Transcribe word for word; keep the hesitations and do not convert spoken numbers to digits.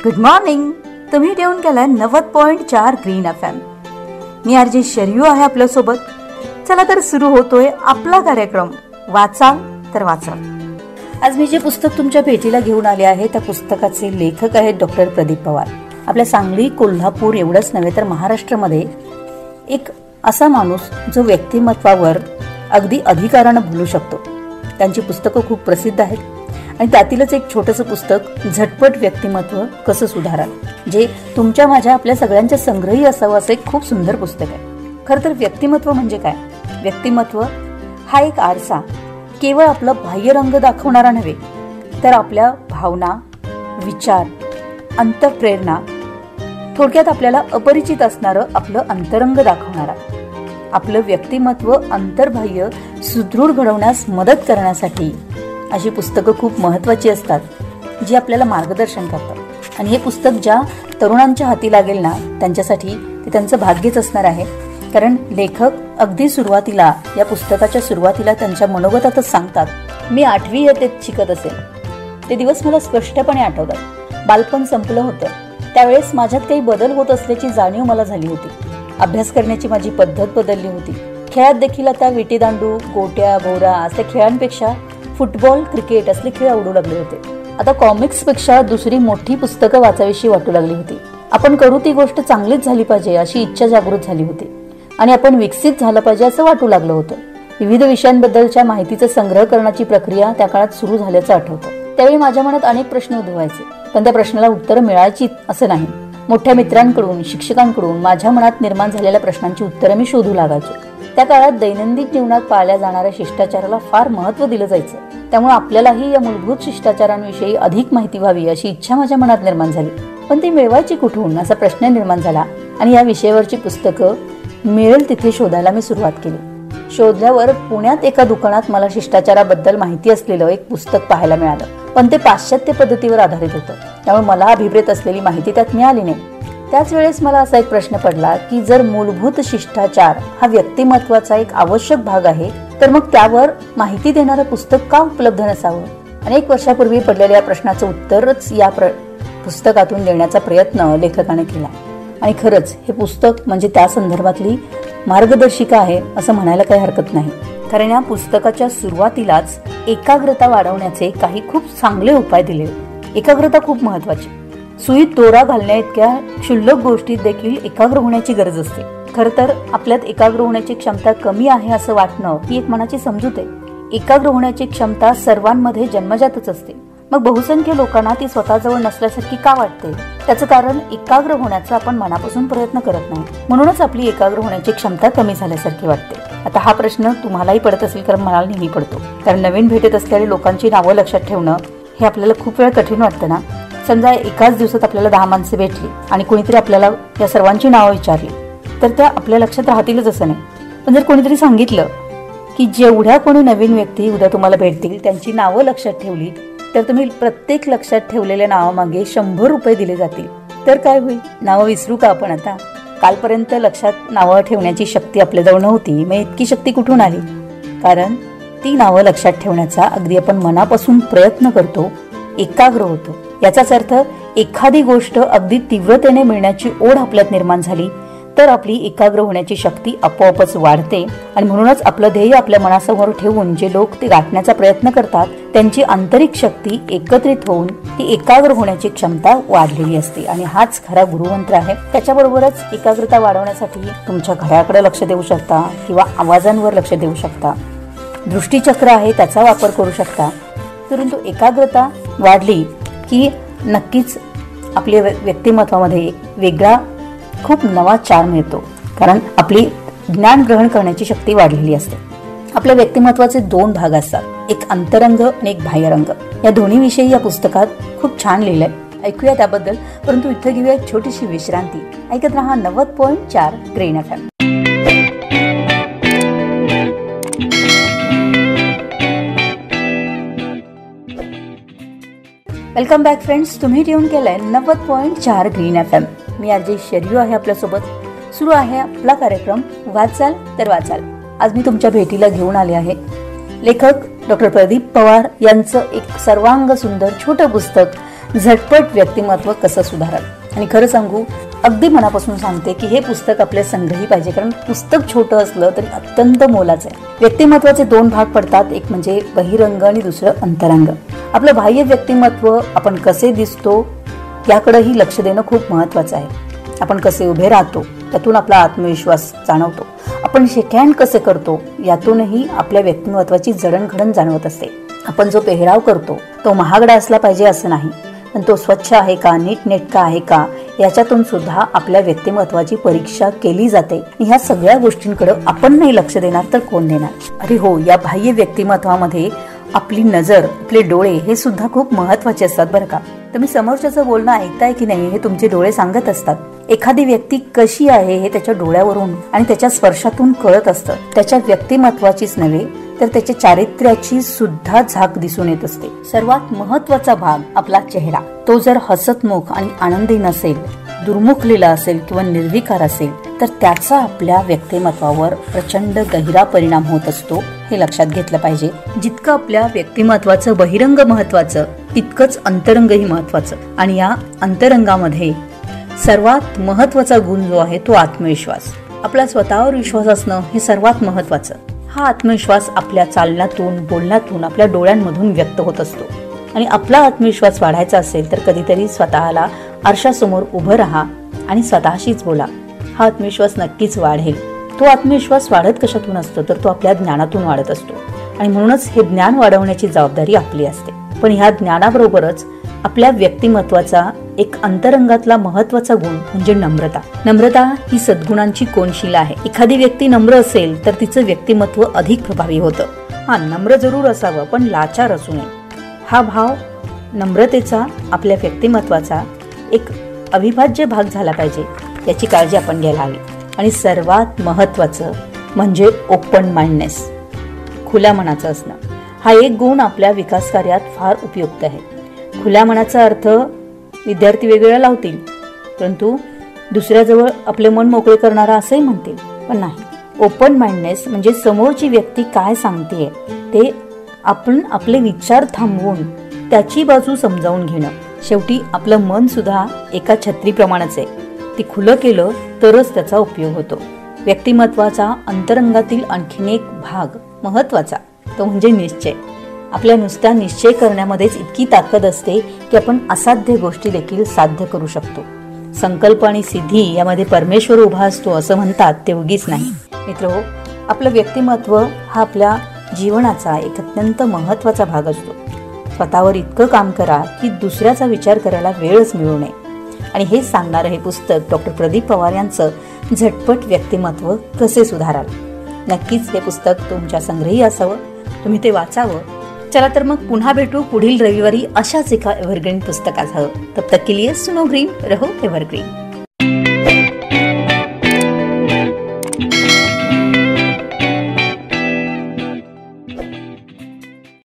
Good morning. तुम्ही tune केलाय नव्वद पॉइंट चार ग्रीन एफ एम. मी आरजे शर्यू आहे आपल्यासोबत. चला तर सुरू होतोय आपला कार्यक्रम वाचाल तर वाचाल. आज मी जे पुस्तक तुमच्या भेटीला घेऊन आले आहे त्या पुस्तकाचे लेखक आहेत डॉक्टर प्रदीप पवार. आपल्या सांगली, कोल्हापूर एवढंच नव्हे तर महाराष्ट्रामध्ये एक असा माणूस जो व्यक्तिमत्वावर अगदी अधिकारानं बोलू शकतो. त्यांची पुस्तकं खूप प्रसिद्ध आहेत आणि त्यातीलच एक छोटंसं पुस्तक झटपट व्यक्तिमत्व कसं सुधाराल, जे तुमच्या माझ्या आपल्या सगळ्यांच्या संग्रही असावं असं एक खूप सुंदर पुस्तक आहे. खरं तर व्यक्तिमत्व म्हणजे काय? व्यक्तिमत्व हा एक आरसा केवळ आपलं बाह्यरंग दाखवणारा नव्हे तर आपल्या भावना, विचार, अंतःप्रेरणा, थोडक्यात आपल्याला अपरिचित असणारं आपलं अंतरंग दाखवणारा. आपलं व्यक्तिमत्व अंतर्बाह्य सुदृढ घडवण्यास मदत करण्यासाठी अशी पुस्तकं खूप महत्त्वाची असतात, जी आपल्याला मार्गदर्शन करतात. आणि हे पुस्तक ज्या तरुणांच्या हाती लागेल ना, त्यांच्यासाठी ते त्यांचं भाग्यच असणार आहे. कारण लेखक अगदी सुरुवातीला, या पुस्तकाच्या सुरुवातीला त्यांच्या मनोगतातच सांगतात, मी आठवी इयत्तेत शिकत असेल. ते दिवस मला स्पष्टपणे आठवतात. बालपण संपलं होतं. त्यावेळेस माझ्यात काही बदल होत असल्याची जाणीव मला झाली होती. अभ्यास करण्याची माझी पद्धत बदलली होती. खेळात देखील आता विटीदांडू, गोट्या, भोवरा असल्या खेळांपेक्षा फुटबॉल, क्रिकेट असले खेळ आवडू लागले होते. आता कॉमिक्सपेक्षा दुसरी मोठी पुस्तकं वाचावीशी वाटू लागली होती. आपण करू ती गोष्ट चांगलीच झाली पाहिजे अशी इच्छा जागृत झाली होती आणि आपण विकसित झालं पाहिजे असं वाटू लागलं होतं. विविध विषयांबद्दलच्या माहितीचा संग्रह करण्याची प्रक्रिया त्या काळात सुरू झाल्याचं आठवतं. त्यावेळी माझ्या मनात अनेक प्रश्न उद्भवायचे, पण त्या प्रश्नाला उत्तरं मिळायची असं नाही. मोठ्या मित्रांकडून, शिक्षकांकडून माझ्या मनात निर्माण झालेल्या प्रश्नांची उत्तरं मी शोधू लागायचो. त्या काळात दैनंदिन जीवनात पाळल्या जाणाऱ्या शिष्टाचाराला फार महत्त्व दिलं जायचं. त्यामुळे आपल्यालाही या मूलभूत शिष्टाचारांविषयी अधिक माहिती व्हावी अशी इच्छा माझ्या मनात निर्माण झाली. पण ती मिळवायची कुठून असा प्रश्न निर्माण झाला आणि या विषयावरची पुस्तकं मिळेल तिथे शोधायला मी सुरुवात केली. शोधल्यावर पुण्यात एका दुकानात मला शिष्टाचाराबद्दल माहिती असलेलं एक पुस्तक पाहायला मिळालं, पण ते पाश्चात्य पद्धतीवर आधारित होतं. त्यामुळे मला अभिप्रेत असलेली माहिती त्यात मिळाली नाही. त्याच वेळेस मला असा एक प्रश्न पडला की जर मूलभूत शिष्टाचार हा व्यक्तिमत्वाचा एक आवश्यक भाग आहे, तर मग त्यावर माहिती देणारं पुस्तक का उपलब्ध नसावं? अनेक वर्षापूर्वी पडलेल्या या प्रश्नाचं उत्तरच या प्र पुस्तकातून देण्याचा प्रयत्न लेखकाने केला. आणि खरंच हे पुस्तक म्हणजे त्या संदर्भातली मार्गदर्शिका आहे असं म्हणायला काही हरकत नाही. कारण या पुस्तकाच्या सुरुवातीलाच एकाग्रता वाढवण्याचे काही खूप चांगले उपाय दिले. एकाग्रता खूप महत्वाची. सुईत दोरा घालण्या इतक्या क्षुल्लक गोष्टीत देखील एकाग्र होण्याची गरज असते. खरं तर आपल्यात एकाग्र होण्याची क्षमता कमी आहे असं वाटणं ही एक मनाची समजूत आहे. एकाग्र होण्याची क्षमता सर्वांमध्ये जन्मजातच असते. मग बहुसंख्य लोकांना ती स्वतःजवळ नसल्यासारखी का वाटते? त्याचं कारण एकाग्र होण्याचा आपण मनापासून प्रयत्न करत नाही, म्हणूनच आपली एकाग्र होण्याची क्षमता कमी झाल्यासारखी वाटते. आता हा प्रश्न तुम्हालाही पडत असेल, कारण मला नेहमी पडतो. कारण नवीन भेटत असलेल्या लोकांची नावं लक्षात ठेवणं हे आपल्याला खूप वेळा कठीण वाटतं ना. समजा एकाच दिवसात आपल्याला दहा माणसे भेटली आणि कोणीतरी आपल्याला या सर्वांची नावं विचारली, तर त्या आपल्या लक्षात राहतीलच असं नाही. पण जर कोणीतरी सांगितलं की जेवढ्या कोणी नवीन व्यक्ती उद्या तुम्हाला भेटतील त्यांची नावं लक्षात ठेवली, तर तुम्ही प्रत्येक लक्षात ठेवलेल्या नावामागे शंभर रुपये दिले जातील, तर काय होईल? नावं विसरू का आपण आता? कालपर्यंत लक्षात नावं ठेवण्याची शक्ती आपल्याजवळ नव्हती, मग इतकी शक्ती कुठून आली? कारण ती नावं लक्षात ठेवण्याचा अगदी आपण मनापासून प्रयत्न करतो, एकाग्र होतो. याचाच अर्थ एखादी गोष्ट अगदी तीव्रतेने मिळण्याची ओढ आपल्यात निर्माण झाली तर आपली एकाग्र होण्याची शक्ती आपोआपच वाढते. आणि म्हणूनच आपलं ध्येय आपल्या मनासमोर ठेवून जे लोक ते गाठण्याचा प्रयत्न करतात त्यांची आंतरिक शक्ती एकत्रित होऊन ती एकाग्र होण्याची क्षमता वाढलेली असते. आणि हाच खरा गुरुमंत्र आहे. त्याच्याबरोबरच एकाग्रता वाढवण्यासाठी तुमच्या घड्याकडे लक्ष देऊ शकता किंवा आवाजांवर लक्ष देऊ शकता. दृष्टीचक्र आहे त्याचा वापर करू शकता. परंतु एकाग्रता वाढली की नक्कीच आपल्या व्यक्तिमत्वामध्ये वेगळा खूप नवा चार्म येतो. कारण आपली ज्ञान ग्रहण करण्याची शक्ती वाढलेली असते. आपल्या व्यक्तिमत्वाचे दोन भाग असतात, एक अंतरंग आणि एक बाह्यरंग. या दोन्ही विषयी या पुस्तकात खूप छान लिहिलंय. ऐकूया त्याबद्दल. परंतु इथं घेऊया एक छोटीशी विश्रांती. ऐकत रहा नव्वद पॉइंट चार green F M. Welcome back friends. तुम्ही ट्यून केलंय नव्वद पॉइंट चार ग्रीन एफ एम. मी आरजे शर्यू आहे आपल्यासोबत. सुरू आहे आपला कार्यक्रम वाचाल तर वाचाल. आज मी तुमच्या भेटीला घेऊन आले आहे लेखक डॉक्टर प्रदीप पवार यांचं एक सर्वांग सुंदर छोटं पुस्तक झटपट व्यक्तिमत्व कसं सुधाराल. आणि खरं सांगू, अगदी मनापासून सांगते की हे पुस्तक आपल्या संग्रही पाहिजे, कारण पुस्तक छोटं असलं तरी अत्यंत मोलाचं आहे. व्यक्तिमत्वाचे दोन भाग पडतात, एक म्हणजे बहिरंग आणि दुसरं अंतरंग. आपलं बाह्य व्यक्तिमत्व, आपण कसे दिसतो याकडेही लक्ष देणं खूप महत्वाचं आहे. आपण कसे उभे राहतो त्यातून आपला आत्मविश्वास जाणवतो. आपण शेकहँड कसे करतो यातूनही आपल्या व्यक्तिमत्वाची जडणघडण जाणवत असते. आपण जो पेहराव करतो तो महागडा असला पाहिजे असं नाही, पण तो स्वच्छ आहे का, नीटनेटका आहे का, याच्यातून सुद्धा आपल्या व्यक्तिमत्वाची परीक्षा केली जाते. ह्या सगळ्या गोष्टींकडे आपण नाही लक्ष देणार तर कोण देणार. अरे हो, या बाह्य व्यक्तिमत्वामध्ये आपली नजर, आपले डोळे हे सुद्धा खूप महत्वाचे असतात बरं का. तुम्ही समोरच्याचं बोलणं ऐकताय की नाही हे तुमचे डोळे सांगत असतात. एखादी व्यक्ती कशी आहे हे त्याच्या डोळ्यावरून आणि त्याच्या स्पर्शातून कळत असतं. त्याच्या व्यक्तिमत्वाचीच नव्हे तर त्याच्या चारित्र्याची सुद्धा झाक दिसून येत असते. सर्वात महत्वाचा भाग आपला चेहरा. तो जर हसतमुख आणि आनंदी नसेल, दुर्मुखलेला असेल किंवा निर्विकार असेल तर त्याचा आपल्या व्यक्तिमत्वावर प्रचंड गहिरा परिणाम होत असतो. हे लक्षात घेतलं पाहिजे. जितकं आपल्या व्यक्तिमत्वाचं बहिरंग महत्वाचं तितकंच अंतरंगही महत्वाचं. आणि या अंतरंगामध्ये सर्वात महत्वाचा गुण जो आहे तो आत्मविश्वास. आपला स्वतःवर विश्वास असणं हे सर्वात महत्वाचं. हा आत्मविश्वास आपल्या चालण्यातून, बोलण्यातून, आपल्या डोळ्यांमधून व्यक्त होत असतो. आणि आपला आत्मविश्वास वाढायचा असेल तर कधीतरी स्वतःला आरशासमोर उभं राहा आणि स्वतःशीच बोला. हा आत्मविश्वास नक्कीच वाढेल. तो आत्मविश्वास वाढत कशातून असतो तर तो आपल्या ज्ञानातून वाढत असतो. आणि म्हणूनच हे ज्ञान वाढवण्याची जबाबदारी आपली असते. पण ह्या ज्ञानाबरोबरच आपल्या व्यक्तिमत्वाचा एक अंतरंगातला महत्वाचा गुण म्हणजे नम्रता. नम्रता ही सद्गुणांची कोनशिला आहे. एखादी व्यक्ती नम्र असेल तर तिचं व्यक्तिमत्व अधिक प्रभावी होतं. हा, नम्र जरूर असावं पण लाचार असू नये. हा भाव नम्रतेचा आपल्या व्यक्तिमत्वाचा एक अविभाज्य भाग झाला पाहिजे, याची काळजी आपण घ्यायला हवी. आणि सर्वात महत्वाचं म्हणजे ओपन माइंडनेस, खुल्या मनाचं असणं. हा एक गुण आपल्या विकास कार्यात फार उपयुक्त आहे. खुल्या मनाचा अर्थ विद्यार्थी वेगवेगळ्या लावतील, परंतु दुसऱ्याजवळ आपले मन मोकळे करणारा असंही म्हणतील, पण नाही. ओपन माइंडनेस म्हणजे समोरची व्यक्ती काय सांगतेय ते आपण आपले विचार थांबवून त्याची बाजू समजावून घेणं. शेवटी आपलं मन सुद्धा एका छत्रीप्रमाणेच आहे. ती खुलं केलं तरच त्याचा उपयोग होतो. व्यक्तिमत्वाचा अंतरंगातील आणखीन एक भाग महत्वाचा तो म्हणजे निश्चय. आपल्या नुसत्या निश्चय करण्यामध्येच इतकी ताकद असते की आपण असाध्य गोष्टी देखील साध्य करू शकतो. संकल्प आणि सिद्धी यामध्ये परमेश्वर उभा असतो असं म्हणतात ते उगीच नाही. मित्रहो, आपलं व्यक्तिमत्व हा आपल्या जीवनाचा एक अत्यंत महत्वाचा भाग असतो. स्वतःवर इतकं काम करा की दुसऱ्याचा विचार करायला वेळच मिळू नये. आणि हे सांगणारं हे पुस्तक डॉक्टर प्रदीप पवार यांचं झटपट व्यक्तिमत्व कसे सुधाराल. नक्कीच हे पुस्तक तुमच्या संग्रही असावं, तुम्ही ते वाचावं. चला तर मग पुन्हा भेटू पुढील रविवारी अशाच एका एव्हरग्रीन पुस्तकासह. तब तक के लिए सुनो ग्रीन, रहो एव्हरग्रीन.